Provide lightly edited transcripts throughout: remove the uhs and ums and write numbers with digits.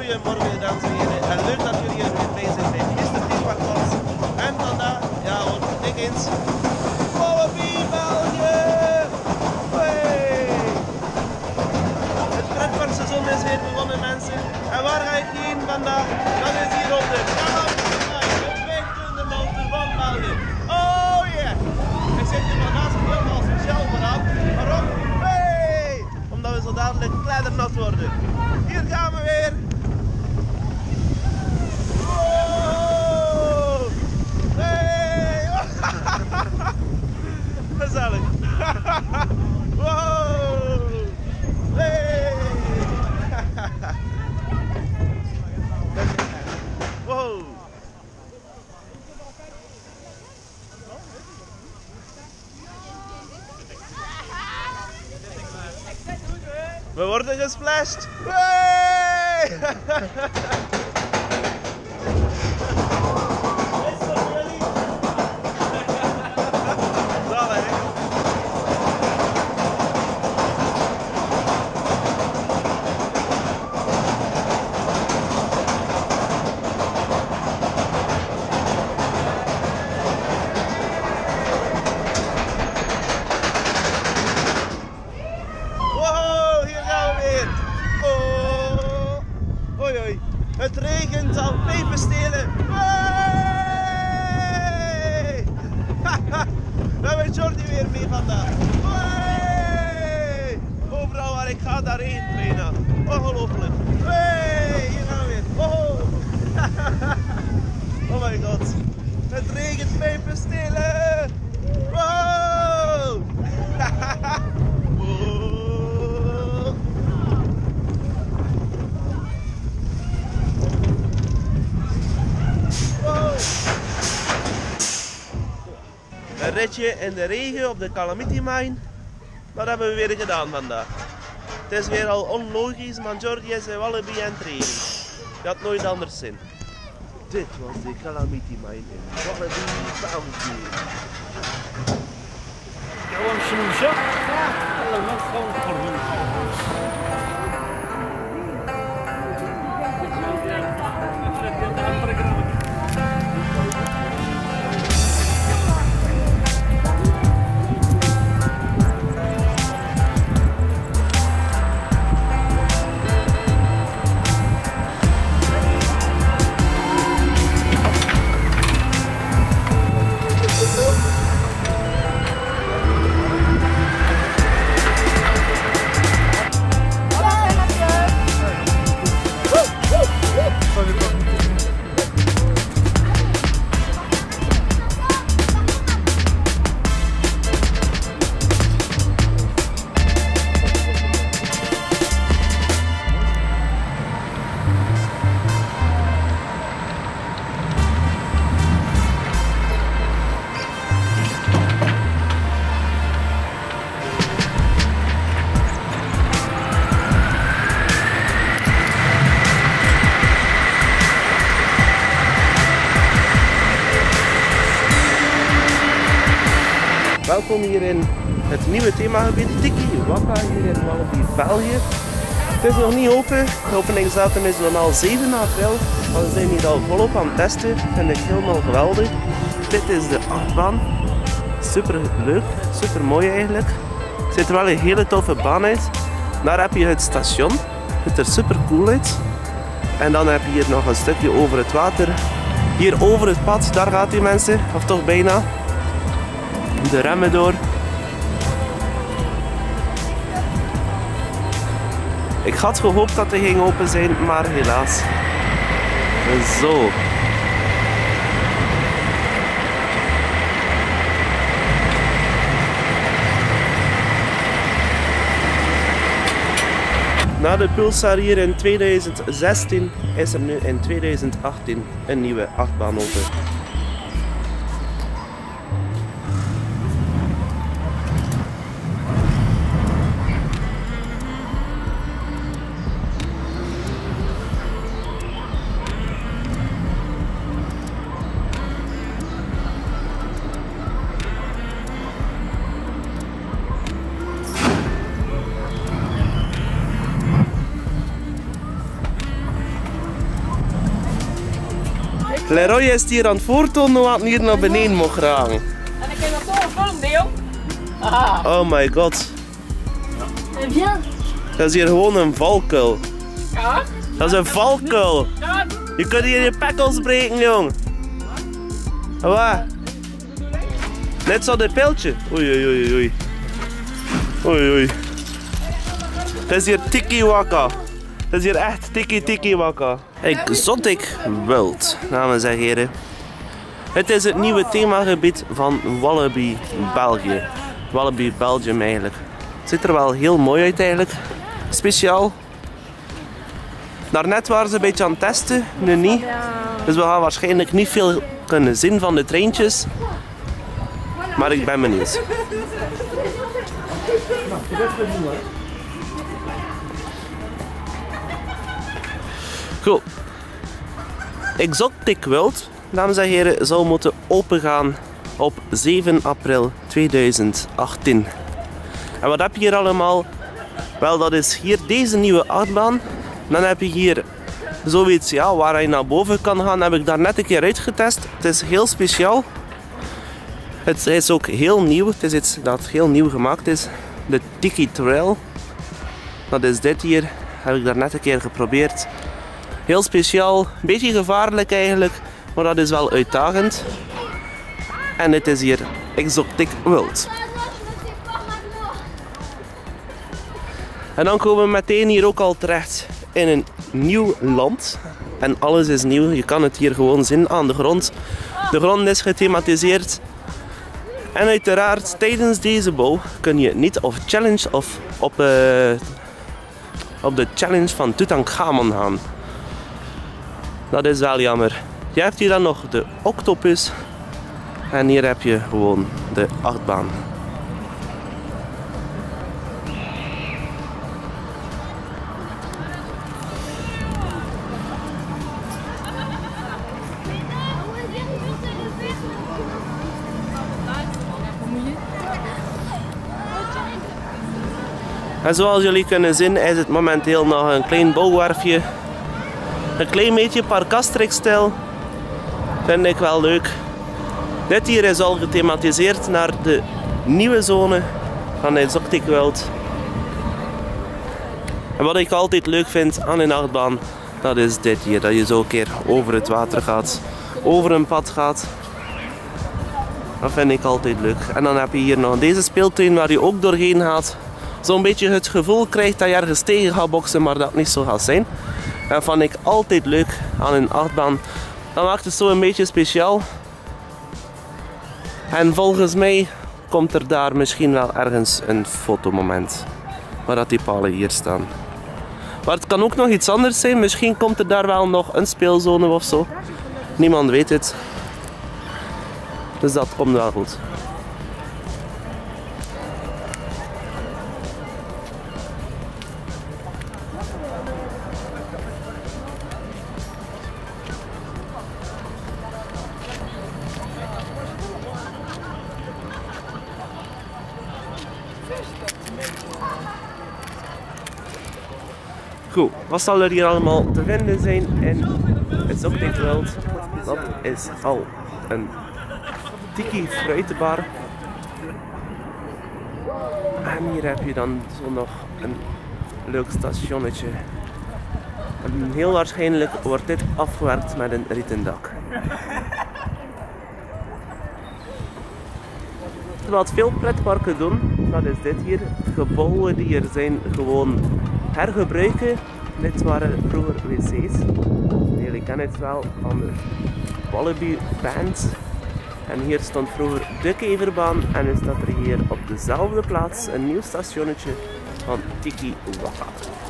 Goedemorgen dames en heren en leuk dat jullie er weer bij zijn bij Mr. Themaparks. En vandaag, ja hoor, kijk eens. Wallaby België! Hey! Het pretparkseizoen is weer begonnen mensen. En waar ga ik heen vandaag? Dat is hier op de Calamity, de winkende motor van België. Oh yeah! Ik zit hier vandaag helemaal speciaal vanaf. Waarom? Hey! Omdat we zo dadelijk kleddernat worden. Hier gaan we weer! Wow! Hey! Gezellig! Wow! Hey! Wow! We worden gesplashed! Hey! Het regent al peperstelen. Hey! We hebben Jordi weer mee vandaag. Hey! Overal waar ik ga, daarheen bijna. Ongelooflijk. Hey! Hier gaan we weer. Oh! Oh my god. Het regent peperstelen. Wow! Een ritje in de regen op de Calamity Mine. Dat hebben we weer gedaan vandaag. Het is weer al onlogisch, maar Jordi is in Wallaby en het regent. Dat had nooit anders zijn. Dit was de Calamity Mine in Wallaby, België. Gewoon snoesje. Helemaal gewoon verwoed. Welkom hier in het nieuwe themagebied Tiki Waka hier in Wallaby, België. Het is nog niet open, de openingsdatum is normaal 7 april, maar we zijn hier al volop aan het testen, dat vind ik helemaal geweldig. Dit is de achtbaan, super leuk, super mooi eigenlijk. Het ziet er wel een hele toffe baan uit. Daar heb je het station, het ziet er super cool uit. En dan heb je hier nog een stukje over het water. Hier over het pad, daar gaat u mensen, of toch bijna. De remmen door. Ik had gehoopt dat hij ging open zijn, maar helaas. Zo. Na de Pulsar hier in 2016 is er nu in 2018 een nieuwe achtbaan open. Leroy is hier aan het voortonen wat hier naar beneden mag raken. En ik heb nog zo'n film, deel. Aha. Oh my god. En bien. Dat is hier gewoon een valkuil. Ja. Dat is een valkuil. Ja. Je kunt hier je pekkels breken, jong. Wat? Net zo de pijltje. Oei, oei, oei, oei. Oei, oei. Het is hier tiki waka. Het is hier echt tiki waka. Exotic World, dames en heren. Het is het nieuwe themagebied van Walibi België. Walibi Belgium eigenlijk. Het ziet er wel heel mooi uit eigenlijk. Speciaal. Daarnet waren ze een beetje aan het testen, nu niet. Dus we gaan waarschijnlijk niet veel kunnen zien van de treintjes. Maar ik ben benieuwd. Goed. Exotic World, dames en heren, zal moeten opengaan op 7 april 2018. En wat heb je hier allemaal? Wel, dat is hier deze nieuwe achtbaan. Dan heb je hier zoiets, ja, waar je naar boven kan gaan. Heb ik daar net een keer uitgetest. Het is heel speciaal. Het is ook heel nieuw. Het is iets dat heel nieuw gemaakt is. De Tiki Trail. Dat is dit hier. Heb ik daar net een keer geprobeerd. Heel speciaal. Een beetje gevaarlijk eigenlijk. Maar dat is wel uitdagend. En het is hier Exotic World. En dan komen we meteen hier ook al terecht in een nieuw land. En alles is nieuw. Je kan het hier gewoon zien aan de grond. De grond is gethematiseerd. En uiteraard tijdens deze bouw kun je niet op challenge of op de challenge van Tutankhamon gaan. Dat is wel jammer. Je hebt hier dan nog de octopus. En hier heb je gewoon de achtbaan. En zoals jullie kunnen zien is het momenteel nog een klein bouwwerfje. Een klein beetje Parkastrix-stijl. Vind ik wel leuk. Dit hier is al gethematiseerd naar de nieuwe zone van de Exotic World. En wat ik altijd leuk vind aan een achtbaan, dat is dit hier. Dat je zo een keer over het water gaat, over een pad gaat. Dat vind ik altijd leuk. En dan heb je hier nog deze speeltuin waar je ook doorheen gaat. Zo'n beetje het gevoel krijgt dat je ergens tegen gaat boksen, maar dat niet zo gaat zijn. Dat vond ik altijd leuk aan een achtbaan. Dat maakt het zo een beetje speciaal. En volgens mij komt er daar misschien wel ergens een fotomoment. Waar dat die palen hier staan. Maar het kan ook nog iets anders zijn. Misschien komt er daar wel nog een speelzone of zo. Niemand weet het. Dus dat komt wel goed. Goed, wat zal er hier allemaal te vinden zijn in Exotic World? Dat is al een tiki fruitenbar. En hier heb je dan zo nog een leuk stationnetje. En heel waarschijnlijk wordt dit afgewerkt met een rieten dak. Wat veel pretparken doen, dat is dit hier. Gebouwen die er zijn gewoon hergebruiken. Dit waren vroeger wc's. Jullie kennen het wel van de Walibi Band. En hier stond vroeger de keverbaan en nu staat er hier op dezelfde plaats een nieuw stationnetje van Tiki Waka.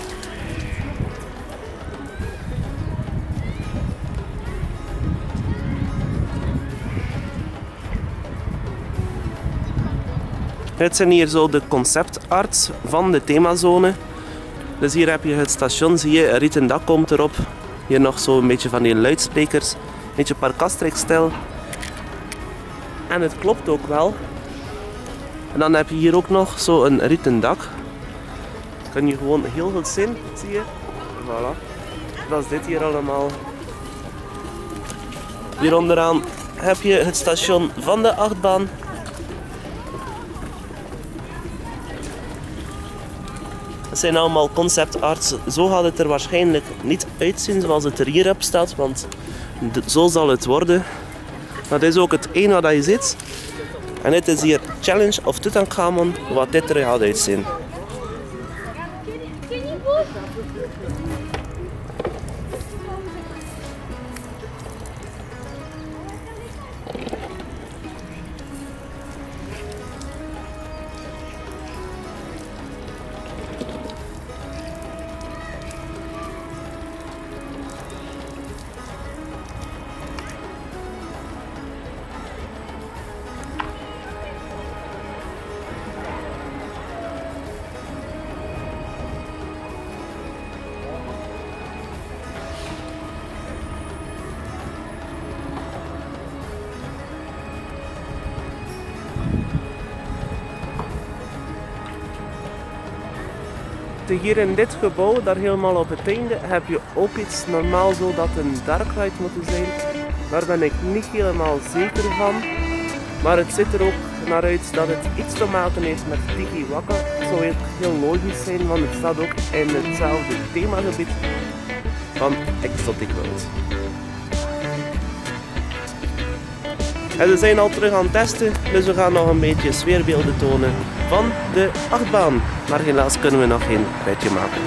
Dit zijn hier zo de conceptarts van de themazone. Dus hier heb je het station, zie je, een rieten dak komt erop. Hier nog zo een beetje van die luidsprekers, een beetje Parkastrix-stijl. En het klopt ook wel. En dan heb je hier ook nog zo een rieten dak. Dat kan je gewoon heel goed zien, zie je. Voilà. Dat is dit hier allemaal. Hier onderaan heb je het station van de achtbaan. Het zijn allemaal concept arts. Zo gaat het er waarschijnlijk niet uitzien zoals het er hier op staat, want zo zal het worden. Dat is ook het één wat je ziet. En dit is hier Challenge of Tutankhamon, wat dit er gaat uitzien. Hier in dit gebouw, daar helemaal op het einde, heb je ook iets normaal zo dat een dark ride moet zijn. Daar ben ik niet helemaal zeker van. Maar het ziet er ook naar uit dat het iets te maken heeft met Tiki Waka. Dat zou heel logisch zijn, want het staat ook in hetzelfde themagebied van Exotic World. En we zijn al terug aan het testen, dus we gaan nog een beetje sfeerbeelden tonen van de achtbaan. Maar helaas kunnen we nog geen ritje maken.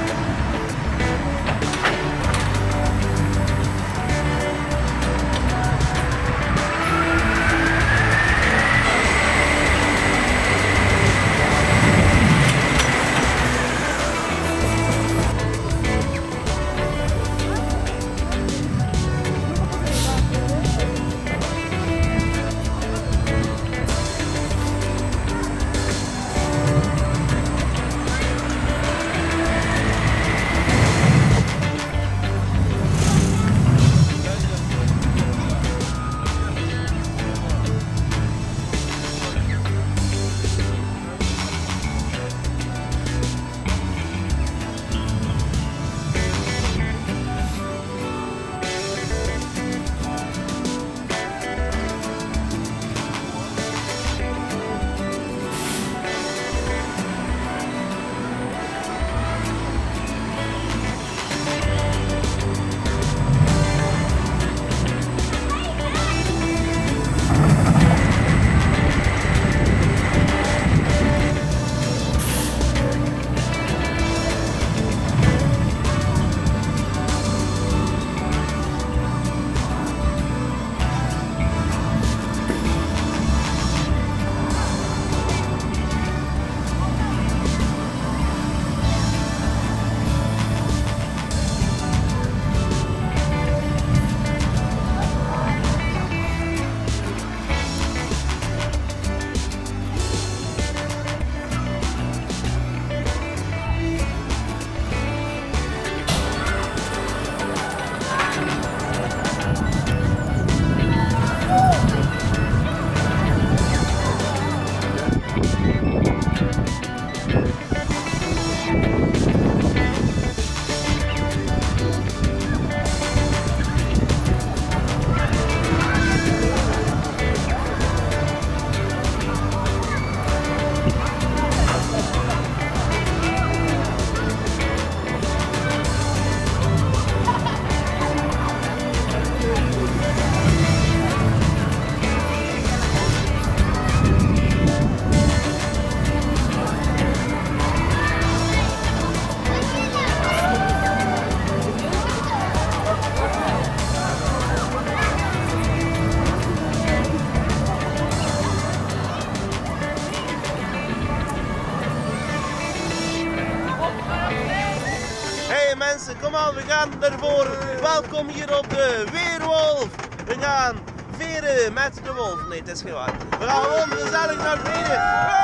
Mensen, kom aan, we gaan ervoor. Welkom hier op de Weerwolf. We gaan veren met de wolf. Nee, het is geen waar. We gaan gewoon gezellig naar beneden.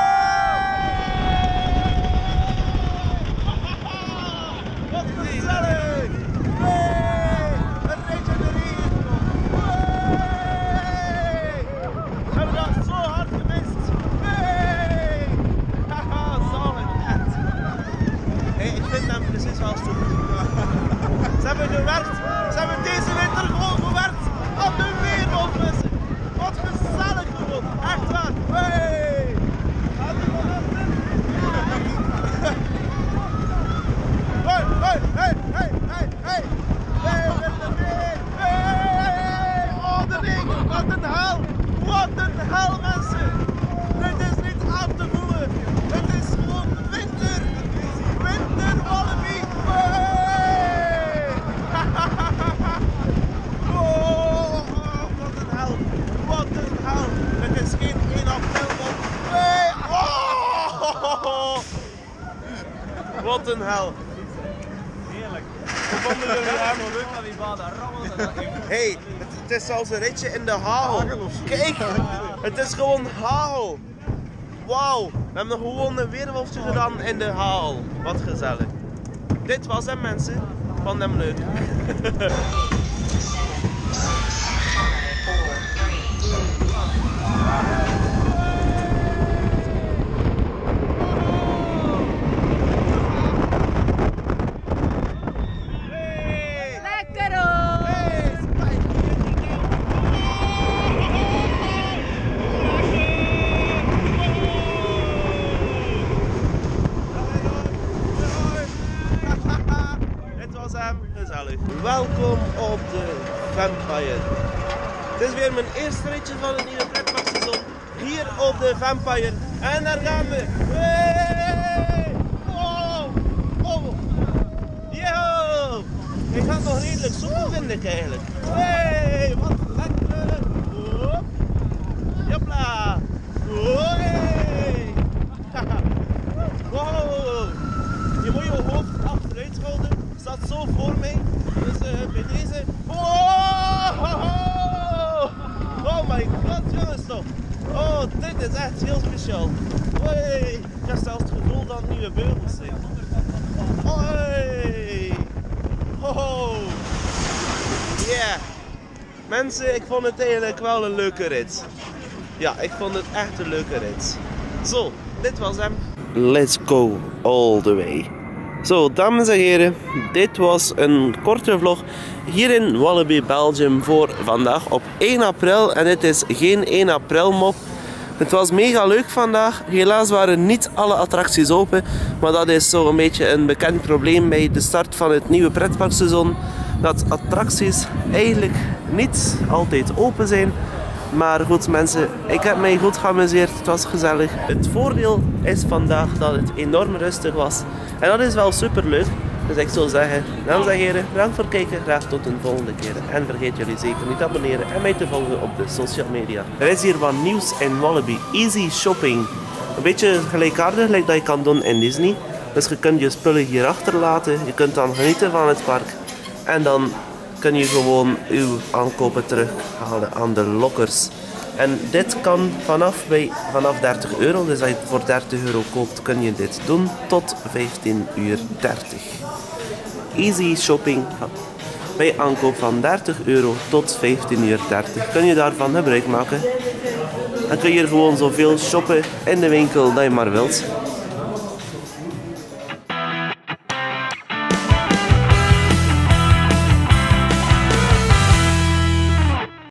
Wat gezellig! Een ritje erin. We hebben dat zo hard gemist. Haha, zalig, echt. Hey, ik vind hem precies als toen. Ze hebben gewerkt. Ze hebben deze winter gewoon gewerkt aan de Wat een hel. Heerlijk. We vonden jullie aan. Leuk dat die baan daar rammelt. Hey, het is zelfs een ritje in de hagel. Kijk, het is gewoon hagel. Wauw, we hebben gewoon een weerwolfje gedaan in de hagel. Wat gezellig. Dit was hem mensen. Vond hem leuk. Gezellig. Welkom op de Vampire. Het is weer mijn eerste ritje van het nieuwe pretparkseizoen. Hier op de Vampire. En daar gaan we. Hey! Oh! Oh! Yo! Ik ga het nog redelijk soepel vind ik eigenlijk. Hey! Wat lekker! Oh! Jopla! Oh! Hey! Wow! Je moet je hoofd achteruit houden. Staat zo voor mij, dus bij deze. Oh! Oh my god, jongens toch! Oh, dit is echt heel speciaal. Hey. Ik heb zelfs het gevoel dat het nieuwe beugels zijn. Hey. Oh! Yeah! Mensen, ik vond het eigenlijk wel een leuke rit. Ja, ik vond het echt een leuke rit. Zo, dit was hem. Let's go all the way. Zo, dames en heren, dit was een korte vlog hier in Walibi Belgium voor vandaag op 1 april. En dit is geen 1 april mop. Het was mega leuk vandaag. Helaas waren niet alle attracties open. Maar dat is zo een beetje een bekend probleem bij de start van het nieuwe pretparkseizoen. Dat attracties eigenlijk niet altijd open zijn. Maar goed mensen, ik heb mij goed geamuseerd, het was gezellig. Het voordeel is vandaag dat het enorm rustig was. En dat is wel super leuk. Dus ik zou zeggen, dames en heren, bedankt voor het kijken. Graag tot een volgende keer. En vergeet jullie zeker niet te abonneren en mij te volgen op de social media. Er is hier wat nieuws in Walibi. Easy shopping. Een beetje gelijkaardig dat je kan doen in Disney. Dus je kunt je spullen hier achterlaten. Je kunt dan genieten van het park. En dan kun je gewoon uw aankopen terughalen aan de lockers. En dit kan vanaf 30 euro, dus als je voor 30 euro koopt, kun je dit doen tot 15:30 uur. Easy shopping. Bij aankoop van 30 euro tot 15:30 uur kun je daarvan gebruik maken. Dan kun je gewoon zoveel shoppen in de winkel dat je maar wilt.